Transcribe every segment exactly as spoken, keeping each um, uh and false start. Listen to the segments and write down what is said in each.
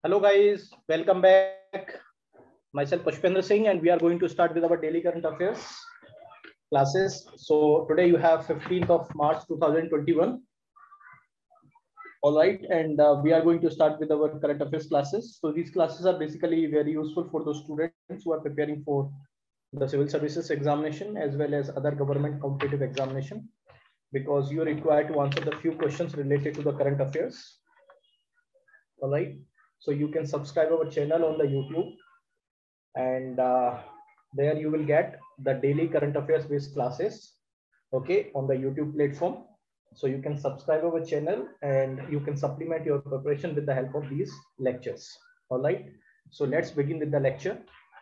Hello guys, welcome back. Myself Pushpendra Singh, and we are going to start with our daily current affairs classes. So today you have fifteenth of March two thousand twenty-one. All right, and uh, we are going to start with our current affairs classes. So these classes are basically very useful for those students who are preparing for the civil services examination as well as other government competitive examination, because you are required to answer the few questions related to the current affairs. All right, so you can subscribe our channel on the YouTube, and uh, there you will get the daily current affairs based classes, okay, on the YouTube platform. So you can subscribe our channel and you can supplement your preparation with the help of these lectures. All right, so let's begin with the lecture.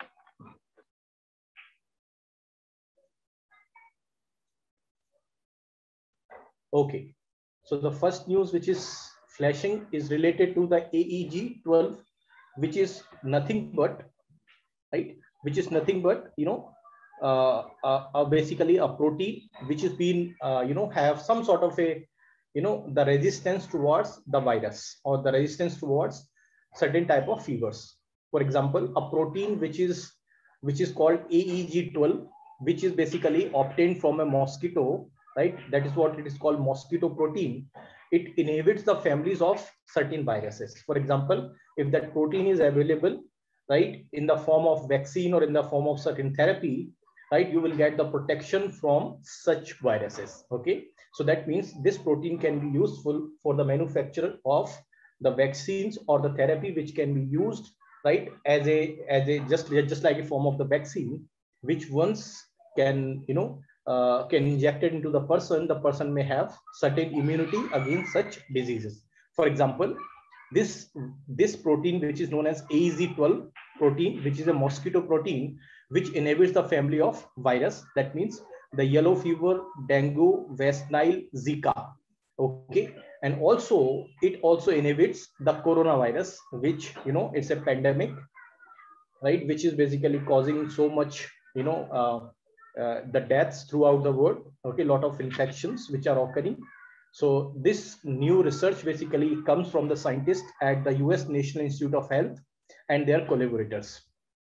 Okay, so the first news which is flashing is related to the A E G twelve, which is nothing but, right, which is nothing but, you know, uh, uh, uh, basically a protein which is been, uh, you know, have some sort of a, you know, the resistance towards the virus or the resistance towards certain type of fevers. For example, a protein which is which is called A E G twelve, which is basically obtained from a mosquito, right? That is what it is called, mosquito protein. It inhibits the families of certain viruses. For example, if that protein is available, right, in the form of vaccine or in the form of certain therapy, right, you will get the protection from such viruses. Okay, so that means this protein can be useful for the manufacture of the vaccines or the therapy, which can be used, right, as a as a just just like a form of the vaccine, which once can, you know, uh, can inject it into the person, the person may have certain immunity against such diseases. For example, this this protein which is known as A E G twelve protein, which is a mosquito protein which inhibits the family of virus. That means the yellow fever, dengue, West Nile, Zika. Okay, and also it also inhibits the coronavirus, which, you know, it's a pandemic, right, which is basically causing so much, you know, uh, uh, the deaths throughout the world. Okay, a lot of infections which are occurring. So this new research basically comes from the scientists at the U S National Institute of Health and their collaborators.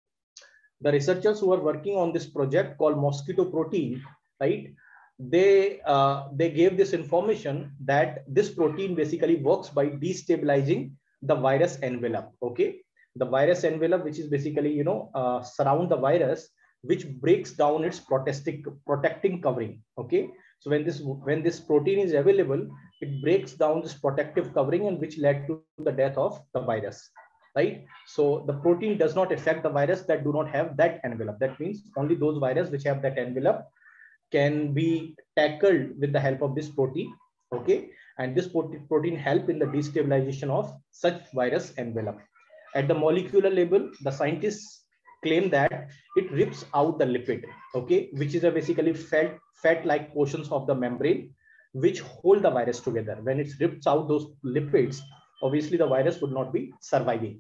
The researchers who are working on this project called mosquito protein, right, they uh, they gave this information that this protein basically works by destabilizing the virus envelope. Okay, the virus envelope, which is basically, you know, uh, surround the virus, which breaks down its protecting protecting covering. Okay, so when this when this protein is available, it breaks down this protective covering, and which led to the death of the virus, right? So the protein does not affect the virus that do not have that envelope. That means only those viruses which have that envelope can be tackled with the help of this protein. Okay, and this protein help in the destabilization of such virus envelope. At the molecular level, the scientists claim that it rips out the lipid, okay, which is a basically fat fat like portions of the membrane which hold the virus together. When it rips out those lipids, obviously the virus would not be surviving.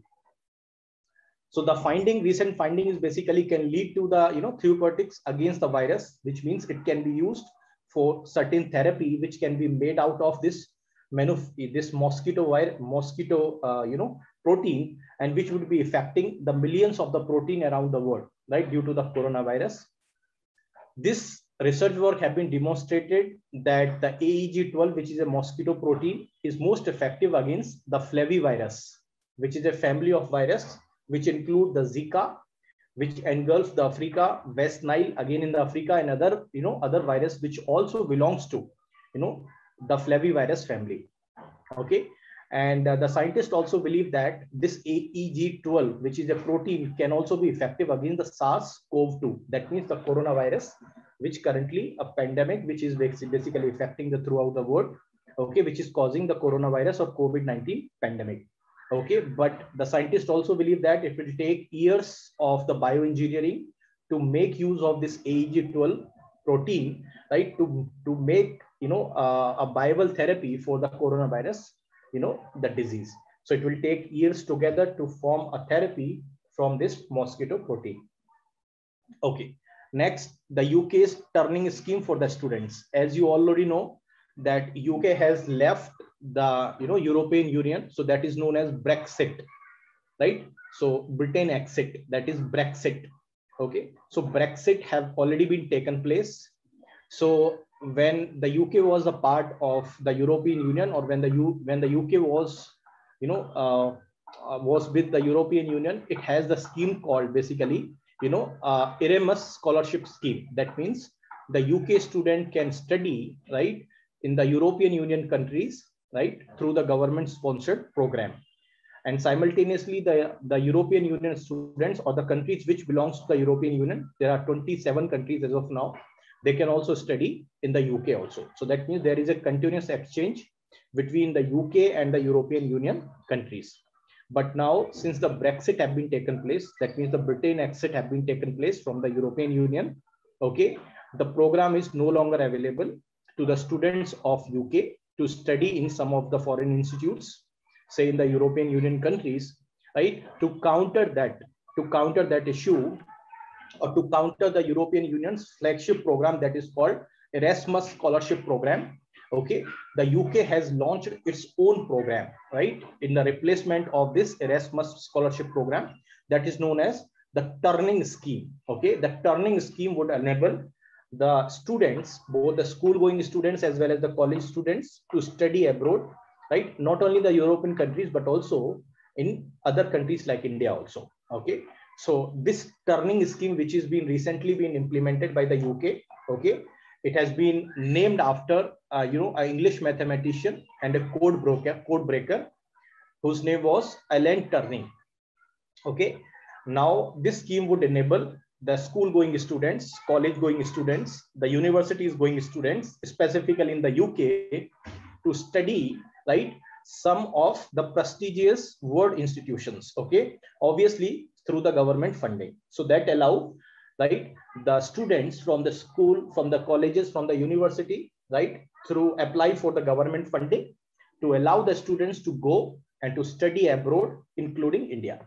So the finding, recent finding is basically can lead to the, you know, therapeutics against the virus, which means it can be used for certain therapy, which can be made out of this menu, this mosquito virus, mosquito, uh, you know, protein, and which would be affecting the millions of the protein around the world, right, due to the coronavirus. This research work have been demonstrated that the A E G twelve, which is a mosquito protein, is most effective against the flavivirus, which is a family of virus which include the Zika, which engulfs the Africa, West Nile, again in the Africa, and other, you know, other virus which also belongs to, you know, the flavivirus family. Okay, and uh, the scientists also believe that this A E G twelve, which is a protein, can also be effective against the SARS CoV two. That means the coronavirus, which currently a pandemic, which is basically affecting the throughout the world. Okay, which is causing the coronavirus or COVID nineteen pandemic. Okay, but the scientists also believe that it will take years of the bioengineering to make use of this A E G twelve protein, right, to to make, you know, uh, a viable therapy for the coronavirus, you know, the disease. So it will take years together to form a therapy from this mosquito protein. Okay, next, the U K's turning scheme for the students. As you already know, that U K has left the, you know, European Union, so that is known as Brexit. right? So Britain exit, that is Brexit. Okay, so Brexit have already been taken place. So when the U K was a part of the European Union, or when the U when the U K was, you know, uh, uh, was with the European Union, it has the scheme called basically, you know, uh, Erasmus scholarship scheme. That means the U K student can study, right, in the European Union countries, right, through the government sponsored program. And simultaneously, the, the European Union students, or the countries which belongs to the European Union, there are twenty-seven countries as of now, they can also study in the U K also. So that means there is a continuous exchange between the U K and the European Union countries. But now, since the Brexit have been taken place, that means the Britain exit have been taken place from the European Union, okay, the program is no longer available to the students of U K to study in some of the foreign institutes, say in the European Union countries, right? To counter that, to counter that issue, or to counter the European Union's flagship program that is called Erasmus Scholarship Program. Okay, the U K has launched its own program, right, in the replacement of this Erasmus Scholarship Program, that is known as the Turning Scheme. Okay, the Turning Scheme would enable the students, both the school-going students as well as the college students, to study abroad, right? Not only the European countries, but also in other countries like India also. Okay. So this Turning Scheme, which has been recently been implemented by the U K, okay, it has been named after, uh, you know, an English mathematician and a code broker, code breaker, whose name was Alan Turing. Okay. Now this scheme would enable the school-going students, college-going students, the universities-going students, specifically in the U K, to study, right, some of the prestigious world institutions. Okay, obviously through the government funding. So that allow, right, the students from the school, from the colleges, from the university, right, through apply for the government funding to allow the students to go and to study abroad, including India.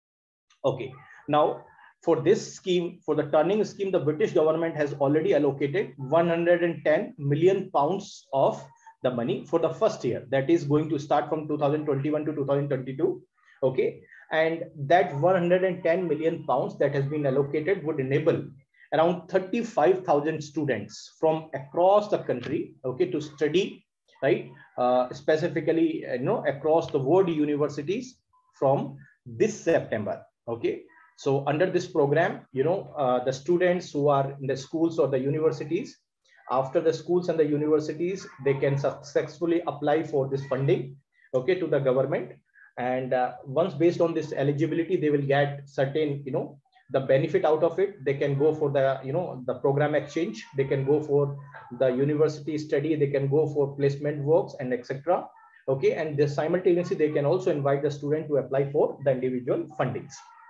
Okay, now for this scheme, for the Turning Scheme, the British government has already allocated one hundred ten million pounds of the money for the first year, that is going to start from two thousand twenty-one to two thousand twenty-two. Okay, and that one hundred ten million pounds that has been allocated would enable around thirty-five thousand students from across the country, okay, to study, right, uh, specifically, you know, across the world universities from this September. Okay, so under this program, you know, uh, the students who are in the schools or the universities, after the schools and the universities, they can successfully apply for this funding, okay, to the government. And uh, once based on this eligibility, they will get certain, you know, the benefit out of it. They can go for the, you know, the program exchange, they can go for the university study, they can go for placement works and et cetera. Okay, and this simultaneously, they can also invite the student to apply for the individual fundings.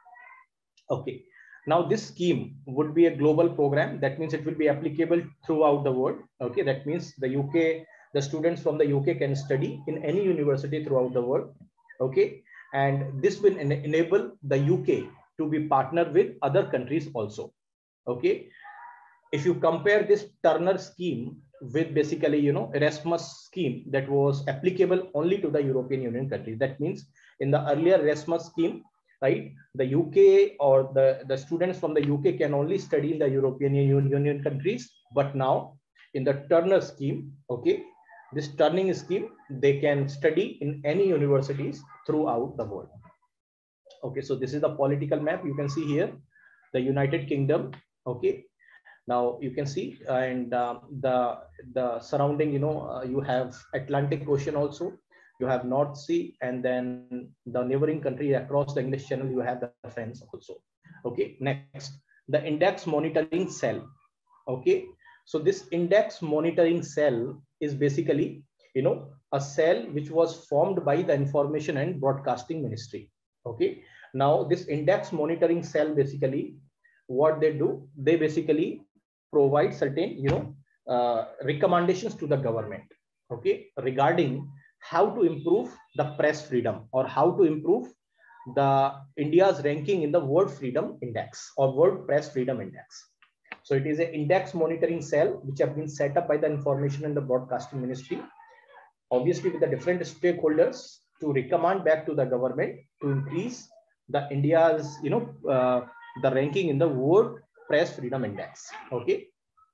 Okay, now this scheme would be a global program. That means it will be applicable throughout the world. Okay, that means the U K, the students from the U K can study in any university throughout the world. Okay, and this will en enable the U K to be partnered with other countries also. Okay, if you compare this Turner scheme with basically, you know, Erasmus scheme that was applicable only to the European Union countries. That means in the earlier Erasmus scheme, right, the U K or the, the students from the U K can only study in the European Union countries. But now in the Turner scheme, okay, this Turning Scheme, they can study in any universities throughout the world. Okay, so this is the political map. You can see here the United Kingdom. Okay, now you can see, and uh, the the surrounding, you know, uh, you have Atlantic Ocean also, you have North Sea, and then the neighboring country across the English Channel, you have the France also. Okay, next, the index monitoring cell. Okay, so this index monitoring cell is basically, you know, a cell which was formed by the Information and Broadcasting Ministry. Okay, now this index monitoring cell, basically what they do, they basically provide certain, you know, uh, recommendations to the government, okay, regarding how to improve the press freedom, or how to improve the India's ranking in the World Freedom Index or World Press Freedom Index. So it is an index monitoring cell which have been set up by the Information and the Broadcasting Ministry, obviously with the different stakeholders, to recommend back to the government to increase the India's, you know, uh, the ranking in the World Press Freedom Index. Okay.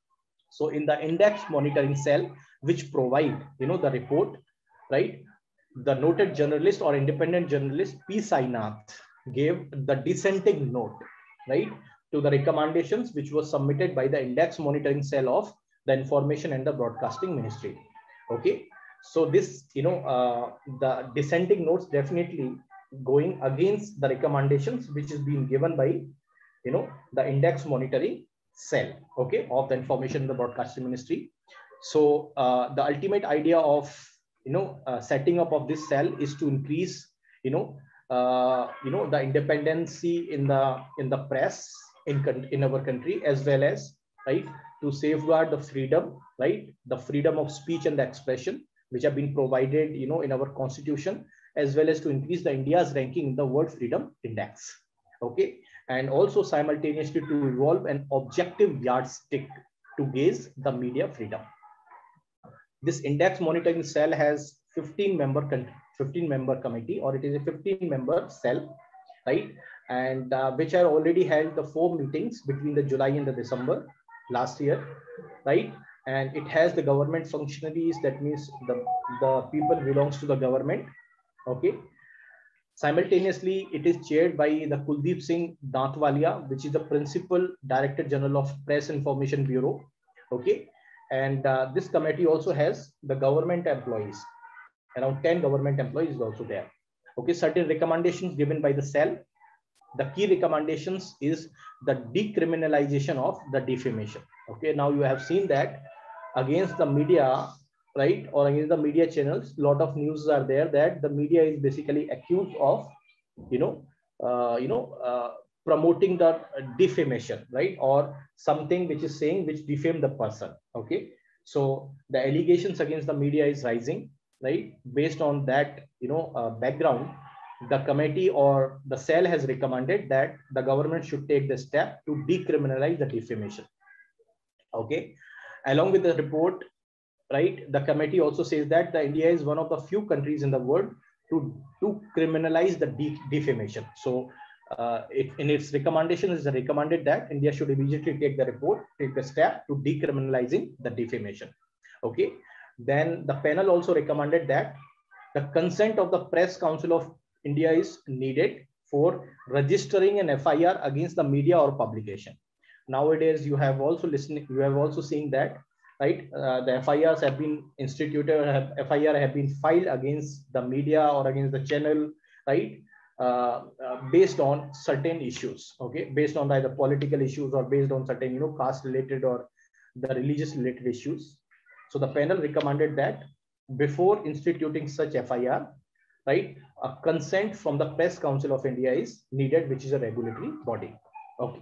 So in the index monitoring cell, which provide, you know, the report, right? The noted journalist or independent journalist P. Sainath gave the dissenting note, right, to the recommendations which was submitted by the index monitoring cell of the Information and the Broadcasting Ministry. Okay. So this, you know, uh, the dissenting notes definitely going against the recommendations which is being given by, you know, the index monitoring cell, okay, of the Information and the Broadcasting Ministry. So uh, the ultimate idea of, you know, uh, setting up of this cell is to increase, you know, uh, you know, the independency in the in the press in in our country, as well as, right, to safeguard the freedom, right, the freedom of speech and the expression which have been provided, you know, in our constitution, as well as to increase the India's ranking in the World Freedom Index. Okay. And also simultaneously to evolve an objective yardstick to gauge the media freedom. This index monitoring cell has fifteen member fifteen member committee, or it is a fifteen member cell, right? And uh, which are already held the four meetings between the July and the December last year, right? And it has the government functionaries, that means the, the people belongs to the government. Okay. Simultaneously, it is chaired by the Kuldeep Singh Dantwalia, which is the Principal Director General of Press Information Bureau. Okay. And uh, this committee also has the government employees. Around ten government employees is also there. Okay. Certain recommendations given by the cell. The key recommendations is the decriminalization of the defamation. Okay. Now you have seen that against the media, right, or against the media channels, a lot of news are there that the media is basically accused of, you know, uh, you know, uh, promoting the defamation, right, or something which is saying which defame the person. Okay. So the allegations against the media is rising, right? Based on that, you know, uh, background, the committee or the cell has recommended that the government should take the step to decriminalize the defamation. Okay. Along with the report, right, the committee also says that the India is one of the few countries in the world to, to criminalize the de defamation. So uh, it, in its recommendation, is recommended that India should immediately take the report, take the step to decriminalizing the defamation. Okay. Then the panel also recommended that the consent of the Press Council of India is needed for registering an F I R against the media or publication. Nowadays, you have also listening, you have also seen that, right? Uh, the F I Rs have been instituted, have, F I R have been filed against the media or against the channel, right? Uh, uh, based on certain issues, okay? Based on either political issues or based on certain, you know, caste related or the religious related issues. So the panel recommended that before instituting such F I R, right, a consent from the Press Council of India is needed, which is a regulatory body. Okay.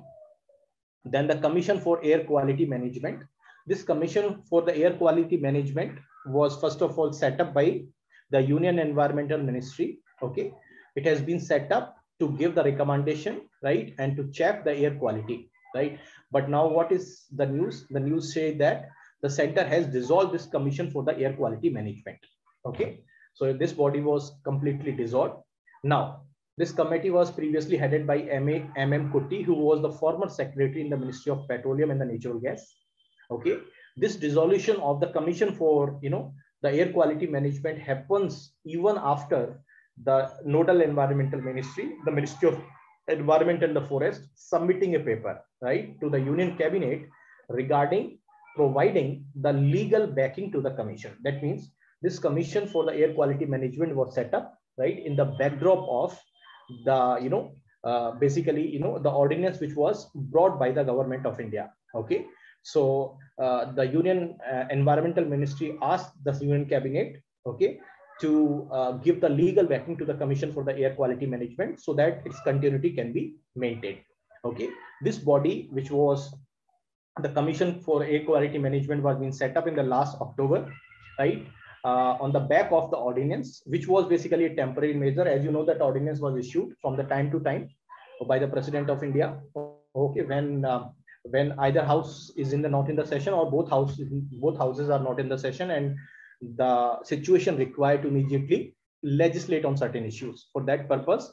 Then the Commission for Air Quality Management. This Commission for the Air Quality Management was first of all set up by the Union Environmental Ministry. Okay. It has been set up to give the recommendation, right, and to check the air quality, right? But now what is the news? The news say that the center has dissolved this Commission for the Air Quality Management. Okay. So this body was completely dissolved. Now, this committee was previously headed by M A M M Kutty, who was the former secretary in the Ministry of Petroleum and the Natural Gas. Okay. This dissolution of the Commission for, you know, the Air Quality Management happens even after the nodal environmental ministry, the Ministry of Environment and the Forest, submitting a paper, right, to the Union Cabinet regarding providing the legal backing to the commission. That means this Commission for the Air Quality Management was set up, right, in the backdrop of the, you know, uh, basically, you know, the ordinance which was brought by the government of India. Okay. So uh, the Union uh, Environmental Ministry asked the Union Cabinet, okay, to uh, give the legal backing to the Commission for the Air Quality Management so that its continuity can be maintained. Okay. This body, which was the Commission for Air Quality Management, was being set up in the last October, right? Uh, on the back of the ordinance, which was basically a temporary measure. As you know, that ordinance was issued from the time to time by the President of India. Okay, when uh, when either house is in the not in the session or both houses both houses are not in the session, and the situation required to immediately legislate on certain issues. For that purpose,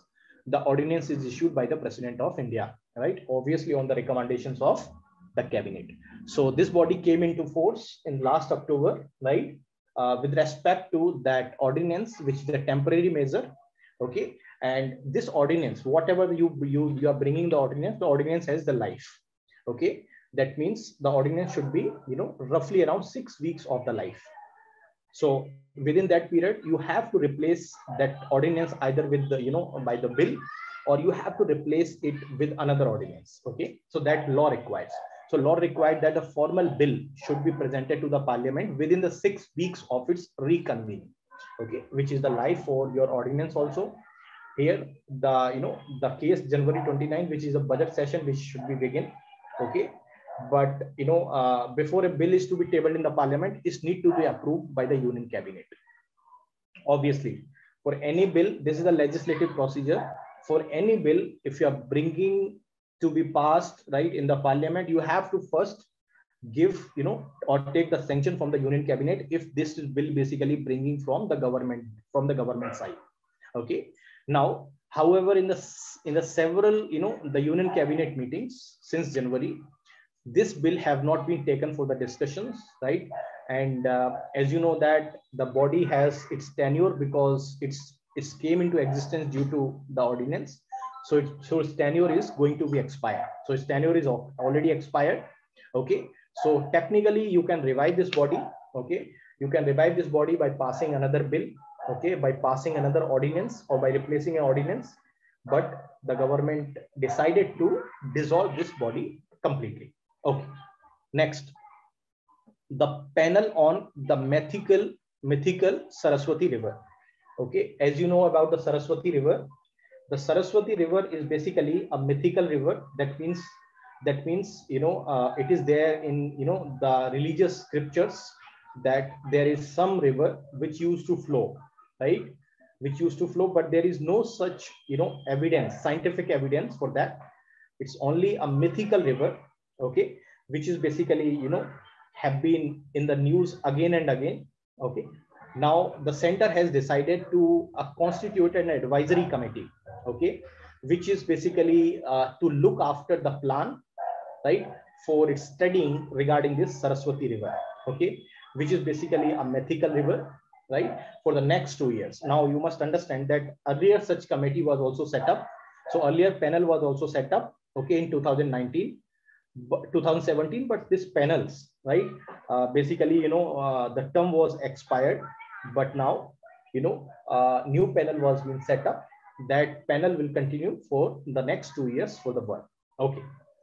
the ordinance is issued by the President of India, right? Obviously on the recommendations of the cabinet. So this body came into force in last October, right? Uh, with respect to that ordinance, which is a temporary measure, okay? And this ordinance, whatever you, you, you are bringing the ordinance, the ordinance has the life, okay? That means the ordinance should be, you know, roughly around six weeks of the life. So within that period, you have to replace that ordinance either with the, you know, by the bill, or you have to replace it with another ordinance, okay? So that law requires. So law required that a formal bill should be presented to the parliament within the six weeks of its reconvening, okay? Which is the life for your ordinance also. Here, the, you know, the case January twenty-ninth, which is a budget session, which should be begin, okay? But, you know, uh, before a bill is to be tabled in the parliament, it need to be approved by the union cabinet. Obviously, for any bill, this is a legislative procedure. For any bill, if you are bringing to be passed, right, in the parliament, you have to first give, you know, or take the sanction from the union cabinet if this bill basically bringing from the government, from the government side, okay? Now, however, in the, in the several, you know, the union cabinet meetings since January, this bill have not been taken for the discussions, right? And uh, as you know that the body has its tenure because it's it came into existence due to the ordinance. So, it, so its tenure is going to be expired. So its tenure is already expired, okay? So technically you can revive this body, okay? You can revive this body by passing another bill, okay? By passing another ordinance or by replacing an ordinance. But the government decided to dissolve this body completely. Okay, next, the panel on the mythical, mythical Saraswati River. Okay, as you know about the Saraswati River, the Saraswati River is basically a mythical river. That means, that means, you know, uh, it is there in, you know, the religious scriptures that there is some river which used to flow, right? Which used to flow, but there is no such, you know, evidence, scientific evidence for that. It's only a mythical river, okay, which is basically, you know, have been in the news again and again, okay. Now the center has decided to uh, constitute an advisory committee, okay, which is basically uh, to look after the plan, right, for its studying regarding this Saraswati River, okay, which is basically a mythical river, right, for the next two years. Now you must understand that earlier such committee was also set up. So earlier panel was also set up, okay, in two thousand nineteen, two thousand seventeen, but this panels, right, uh, basically, you know, uh, the term was expired, but now, you know, uh, new panel was being set up. That panel will continue for the next two years for the work, okay.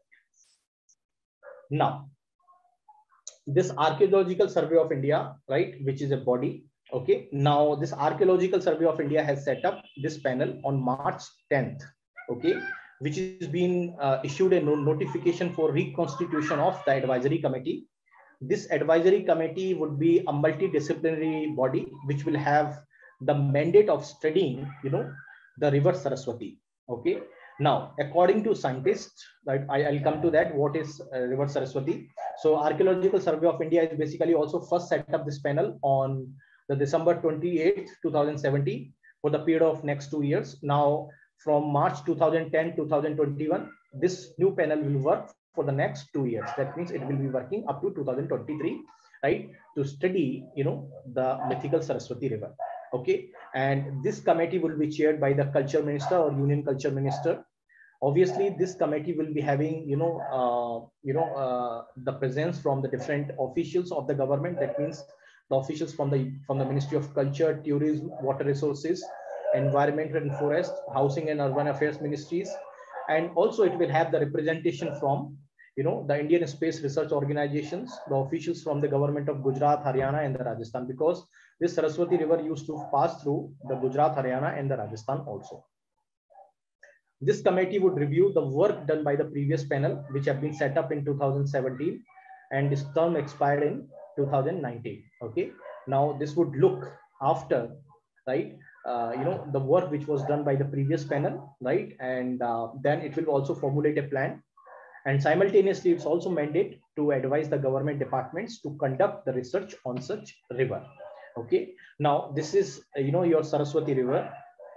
Now, this Archaeological Survey of India, right, which is a body, okay. Now this Archaeological Survey of India has set up this panel on March tenth, okay, which is being uh, issued a notification for reconstitution of the advisory committee. This advisory committee would be a multidisciplinary body which will have the mandate of studying, you know, the river Saraswati, okay. Now, according to scientists, right, I, I'll come to that, what is uh, river Saraswati. So Archaeological Survey of India is basically also first set up this panel on the December twenty-eighth, two thousand seventeen for the period of next two years. Now, from March two thousand ten to two thousand twenty-one, this new panel will work for the next two years. That means it will be working up to two thousand twenty-three, right, to study, you know, the mythical Saraswati River, okay. And this committee will be chaired by the culture minister or union culture minister. Obviously, this committee will be having, you know, uh, you know, uh, the presence from the different officials of the government. That means the officials from the from the Ministry of Culture, Tourism, Water Resources, Environment and Forest, Housing and Urban Affairs ministries, and also it will have the representation from, you know, the Indian Space Research Organizations, the officials from the government of Gujarat, Haryana, and the Rajasthan, because this Saraswati River used to pass through the Gujarat, Haryana, and the Rajasthan also. This committee would review the work done by the previous panel, which have been set up in two thousand seventeen, and this term expired in two thousand nineteen. Okay. Now this would look after, right, uh, you know, the work which was done by the previous panel, right, and uh, then it will also formulate a plan, and simultaneously it's also mandate to advise the government departments to conduct the research on such river. Okay. Now this is, you know, your Saraswati River.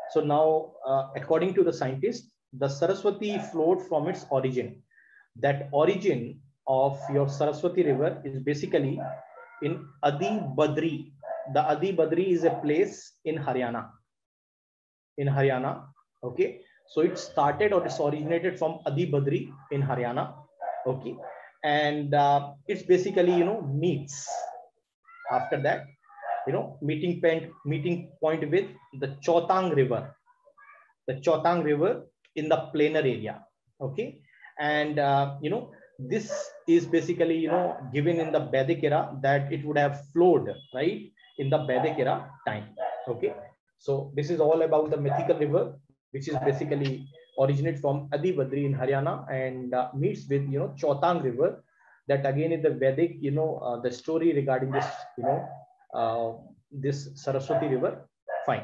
So now, uh, according to the scientists, the Saraswati flowed from its origin. That origin of your Saraswati river is basically in Adi Badri. The Adi Badri is a place in Haryana. In Haryana, okay. So it started or it's originated from Adi Badri in Haryana, okay, and uh, it's basically, you know, meets after that, you know, meeting point meeting point with the Chotang River, the Chotang River in the planar area, okay, and uh, you know, this is basically, you know, given in the Vedic era that it would have flowed right in the Vedic era time, okay. So this is all about the mythical river, which is basically originate from Adi Badri in Haryana and uh, meets with, you know, Chotang River. That again is the Vedic, you know, uh, the story regarding this, you know, uh, this Saraswati River. Fine.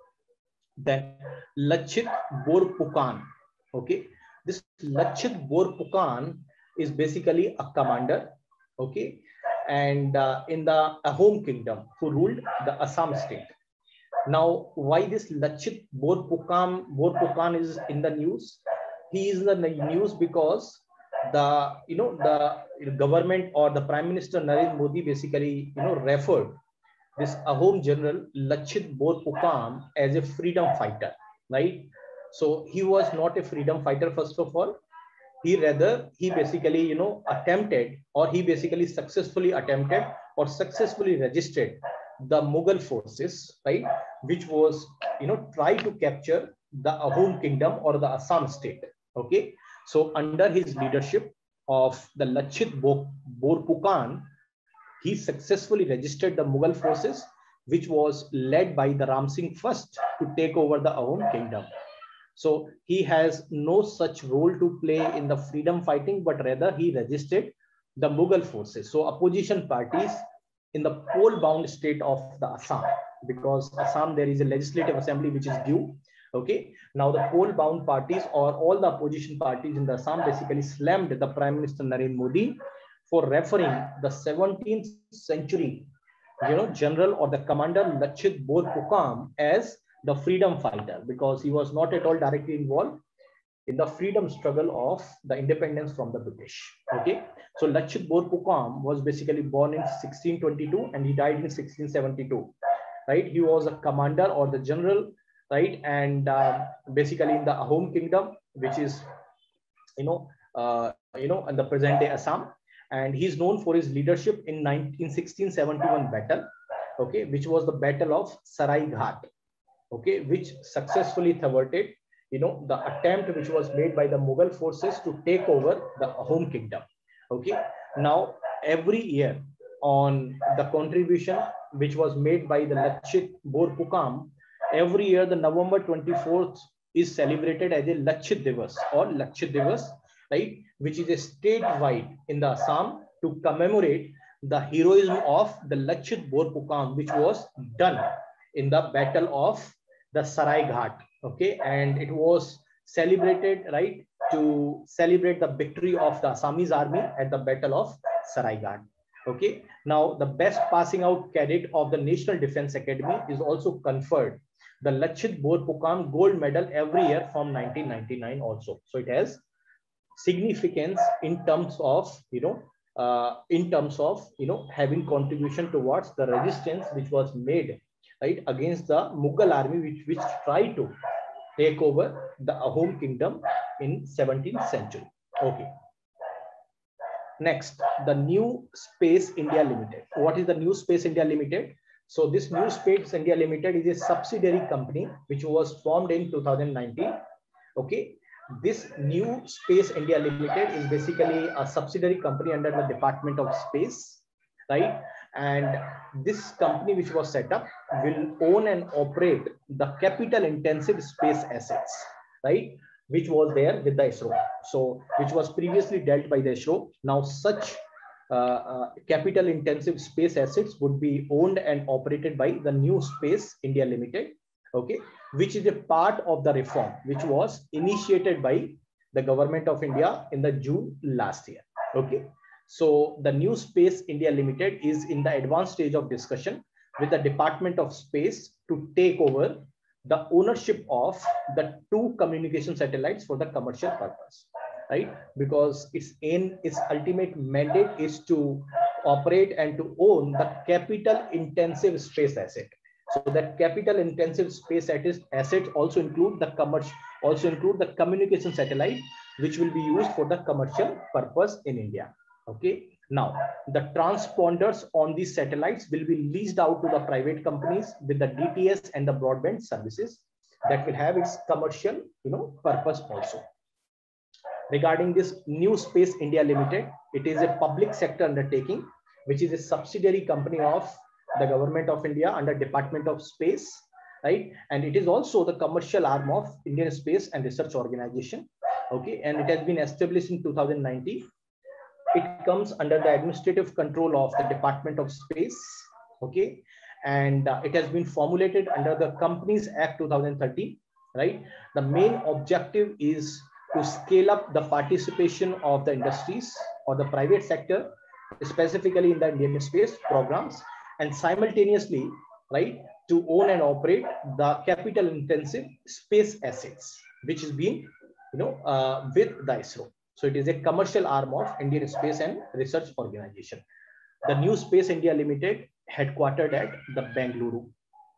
Then Lachit Borpukan. Okay, this Lachit Borpukan is basically a commander. Okay, and uh, in the Ahom kingdom who ruled the Assam state. Now, why this Lachit Borpukan Borpukan is in the news? He is in the news because the, you know, the government or the Prime Minister Narendra Modi basically, you know, referred this Ahom general Lachit Borpukam as a freedom fighter, right? So he was not a freedom fighter, first of all. He rather, he basically, you know, attempted, or he basically successfully attempted or successfully registered the Mughal forces, right? Which was, you know, try to capture the Ahom kingdom or the Assam state, okay? So under his leadership of the Lachit Borpukan, he successfully registered the Mughal forces, which was led by the Ram Singh first to take over the Ahom kingdom. So he has no such role to play in the freedom fighting, but rather he registered the Mughal forces. So opposition parties in the poll-bound state of the Assam, because Assam there is a legislative assembly which is due. Okay, now the poll-bound parties or all the opposition parties in the Assam basically slammed the Prime Minister Narendra Modi for referring the seventeenth century, you know, general or the commander Lachit Borpukam as the freedom fighter, because he was not at all directly involved in the freedom struggle of the independence from the British. Okay, so Lachit Borpukam was basically born in sixteen twenty-two and he died in sixteen seventy-two. Right, he was a commander or the general, right, and uh, basically in the Ahom kingdom, which is, you know, uh, you know, in the present day Assam. And he's known for his leadership in sixteen seventy-one battle, okay, which was the Battle of Sarai Ghat, okay, which successfully thwarted, you know, the attempt which was made by the Mughal forces to take over the Ahom kingdom. Okay, now every year on the contribution which was made by the Lachit Borpukam, every year the November twenty-fourth is celebrated as a Lachit Divas or Lachit Divas, right, which is a statewide in the Assam to commemorate the heroism of the Lachit Borpukam, which was done in the Battle of the Sarai Ghat. Okay, and it was celebrated, right, to celebrate the victory of the Assamese army at the Battle of Sarai Ghat. Okay, now the best passing out cadet of the National Defense Academy is also conferred the Lachit Borpukam Gold Medal every year from nineteen ninety-nine also. So it has significance in terms of, you know, uh, in terms of, you know, having contribution towards the resistance which was made, right, against the Mughal army, which, which tried to take over the Ahom kingdom in seventeenth century. Okay. Next, the New Space India Limited. What is the New Space India Limited? So this New Space India Limited is a subsidiary company which was formed in two thousand nineteen. Okay. This New Space India Limited is basically a subsidiary company under the Department of Space, right? And this company which was set up will own and operate the capital intensive space assets, right, which was there with the ISRO. So which was previously dealt by the ISRO. Now such uh, uh, capital intensive space assets would be owned and operated by the New Space India Limited, okay, which is a part of the reform which was initiated by the government of India in the June last year. Okay. So the New Space India Limited is in the advanced stage of discussion with the Department of Space to take over the ownership of the two communication satellites for the commercial purpose, right? Because its aim, its ultimate mandate is to operate and to own the capital intensive space asset. So that capital intensive space assets also include the commercial, also include the communication satellite, which will be used for the commercial purpose in India. Okay. Now, the transponders on these satellites will be leased out to the private companies with the D T S and the broadband services that will have its commercial, you know, purpose also. Regarding this New Space India Limited, it is a public sector undertaking, which is a subsidiary company of the government of India under Department of Space, right? And it is also the commercial arm of Indian Space and Research Organization. Okay, and it has been established in two thousand nineteen. It comes under the administrative control of the Department of Space. Okay, and uh, it has been formulated under the Companies Act two thousand thirteen, right? The main objective is to scale up the participation of the industries or the private sector, specifically in the Indian space programs, and simultaneously, right, to own and operate the capital intensive space assets, which is being, you know, uh, with the ISRO. So it is a commercial arm of Indian Space and Research Organization. The New Space India Limited, headquartered at the Bengaluru.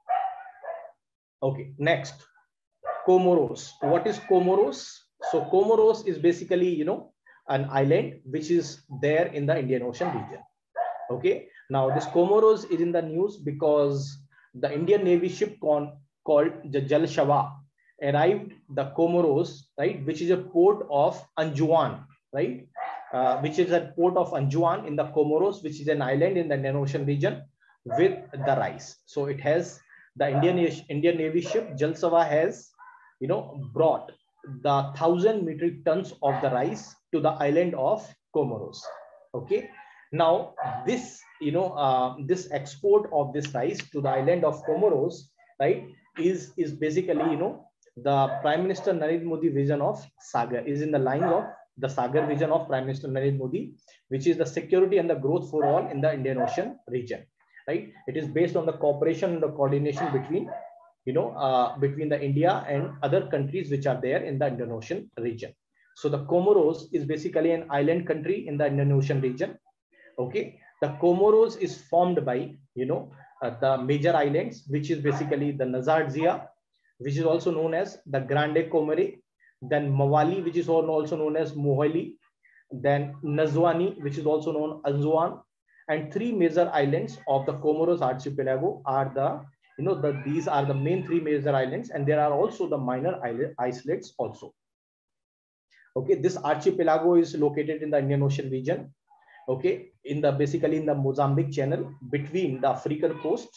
Okay, next, Comoros. What is Comoros? So Comoros is basically, you know, an island which is there in the Indian Ocean region. Okay, now this Comoros is in the news because the Indian Navy ship con called the Jal Shava arrived the Comoros, right, which is a port of Anjouan, right, uh, which is a port of Anjouan in the Comoros, which is an island in the Indian Ocean region, with the rice. So it has the Indian Indian Navy ship Jal Shava has, you know, brought the thousand metric tons of the rice to the island of Comoros. Okay. Now this, you know, uh, this export of this rice to the island of Comoros, right, is is basically, you know, the Prime Minister Narendra Modi vision of Sagar, is in the lines of the Sagar vision of Prime Minister Narendra Modi, which is the security and the growth for all in the Indian Ocean region, right? It is based on the cooperation and the coordination between, you know, uh, between the India and other countries which are there in the Indian Ocean region. So the Comoros is basically an island country in the Indian Ocean region. Okay, the Comoros is formed by, you know, uh, the major islands, which is basically the Nazardzia, which is also known as the Grande Comore, then Mawali, which is also known as Mohali, then Nazwani, which is also known as Anjouan, and three major islands of the Comoros archipelago are the, you know, the these are the main three major islands, and there are also the minor island islets also. Okay, this archipelago is located in the Indian Ocean region. Okay, in the basically in the Mozambique Channel, between the African coast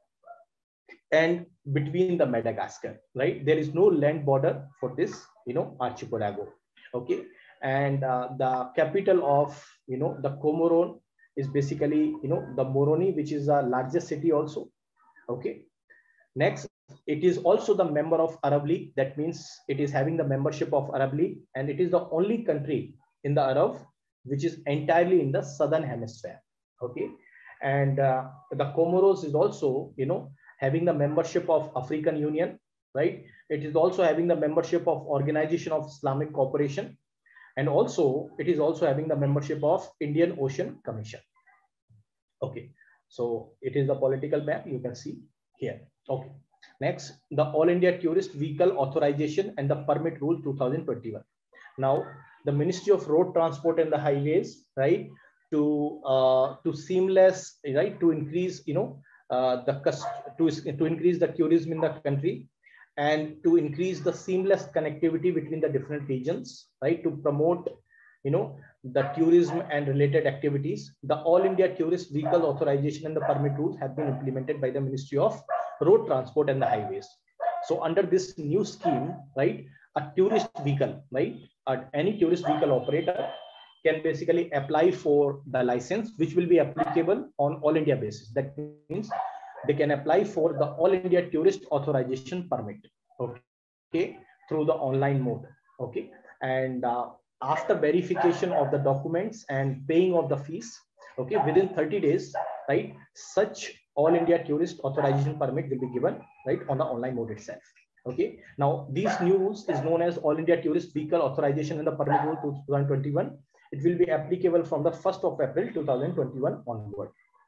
and between the Madagascar, right? There is no land border for this, you know, archipelago. Okay, and uh, the capital of, you know, the Comoros is basically, you know, the Moroni, which is the largest city also. Okay, next, it is also the member of Arab League. That means it is having the membership of Arab League, and it is the only country in the Arab which is entirely in the southern hemisphere. Okay, and uh, the Comoros is also, you know, having the membership of African Union, right? It is also having the membership of Organization of Islamic Cooperation, and also it is also having the membership of Indian Ocean Commission. Okay, so it is the political map you can see here. Okay, next, the All India Tourist Vehicle Authorization and the Permit Rule two thousand twenty-one. Now, the Ministry of Road Transport and the Highways, right, to uh, to seamless, right, to increase, you know, uh, the to to increase the tourism in the country, and to increase the seamless connectivity between the different regions, right, to promote, you know, the tourism and related activities. The All India Tourist Vehicle Authorization and the Permit Rules have been implemented by the Ministry of Road Transport and the Highways. So under this new scheme, right, a tourist vehicle, right, uh, any tourist vehicle operator can basically apply for the license, which will be applicable on all India basis. That means they can apply for the All India Tourist Authorization Permit, okay, through the online mode. Okay, and uh, after verification of the documents and paying of the fees, okay, within thirty days, right, such All India Tourist Authorization Permit will be given, right, on the online mode itself. Okay. Now these new rules is known as All India Tourist Vehicle Authorization and the Permit Rule two thousand twenty-one. It will be applicable from the first of April two thousand twenty-one onward.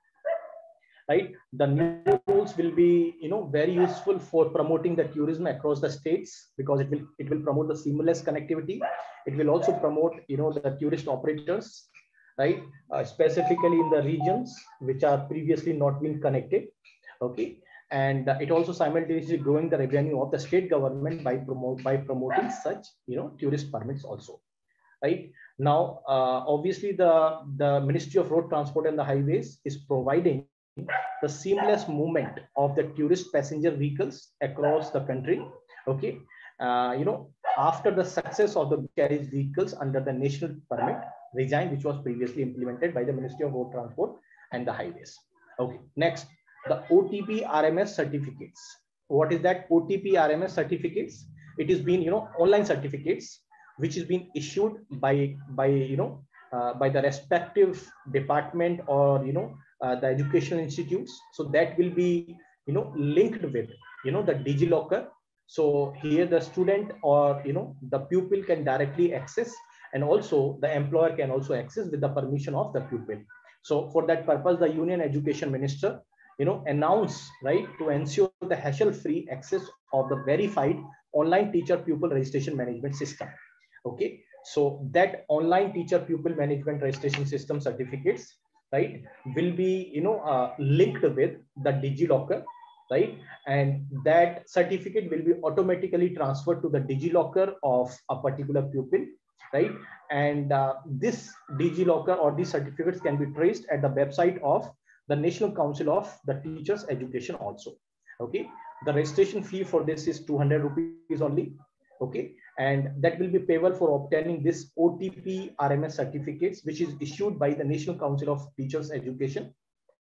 Right. The new rules will be, you know, very useful for promoting the tourism across the states, because it will it will promote the seamless connectivity. It will also promote, you know, the tourist operators, right, uh, specifically in the regions which are previously not been connected. Okay. And uh, it also simultaneously growing the revenue of the state government by promote by promoting such, you know, tourist permits also. Right. Now, uh, obviously, the the Ministry of Road Transport and the Highways is providing the seamless movement of the tourist passenger vehicles across the country. Okay. Uh, you know, after the success of the carriage vehicles under the national permit regime, which was previously implemented by the Ministry of Road Transport and the Highways. Okay. Next, the O T P R M S certificates. What is that O T P R M S certificates? It is been, you know, online certificates which is being issued by by you know uh, by the respective department, or you know uh, the educational institutes. So that will be, you know, linked with, you know, the DigiLocker. So here the student, or you know, the pupil can directly access, and also the employer can also access with the permission of the pupil. So for that purpose, the Union Education Minister, you know, announce, right, to ensure the hassle-free access of the verified online teacher pupil registration management system. Okay, so that online teacher pupil management registration system certificates, right, will be, you know, uh, linked with the DigiLocker, right, and that certificate will be automatically transferred to the DigiLocker of a particular pupil, right, and uh, this DigiLocker or these certificates can be traced at the website of the National Council of the Teachers Education also. Okay, the registration fee for this is two hundred rupees only. Okay, and that will be payable for obtaining this O T P R M S certificates, which is issued by the National Council of Teachers Education.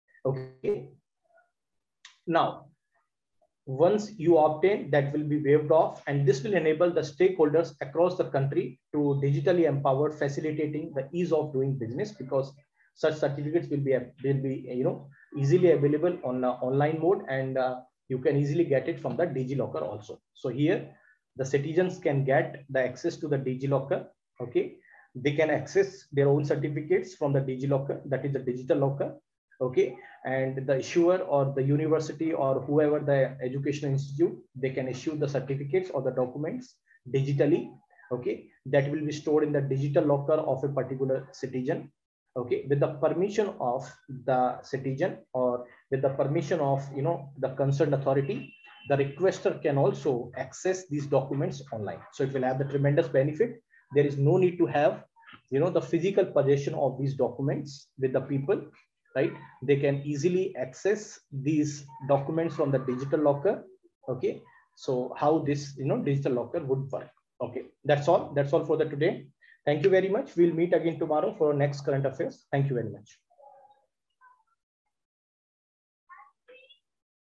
Okay, now once you obtain, that will be waived off, and this will enable the stakeholders across the country to digitally empower, facilitating the ease of doing business, because such certificates will be will be you know easily available on uh, online mode, and uh, you can easily get it from the DigiLocker also. So here the citizens can get the access to the DigiLocker. Okay, they can access their own certificates from the DigiLocker, that is the digital locker. Okay, and the issuer or the university or whoever the educational institute, they can issue the certificates or the documents digitally. Okay, that will be stored in the digital locker of a particular citizen. Okay, with the permission of the citizen, or with the permission of, you know, the concerned authority, the requester can also access these documents online. So it will have the tremendous benefit. There is no need to have, you know, the physical possession of these documents with the people, right? They can easily access these documents from the digital locker. Okay, so how this, you know, digital locker would work. Okay, that's all. That's all for the today. Thank you very much. We'll meet again tomorrow for next current affairs. Thank you very much.